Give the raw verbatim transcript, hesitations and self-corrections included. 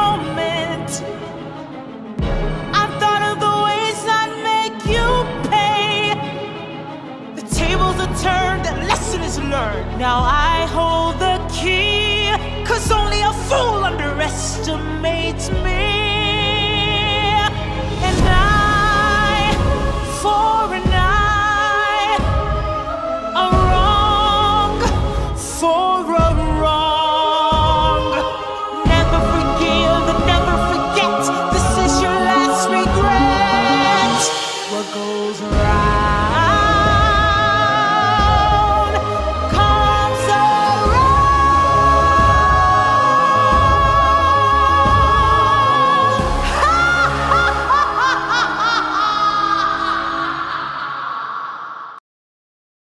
moment. I've thought of the ways I'd make you pay. The tables are turned, that lesson is learned. Now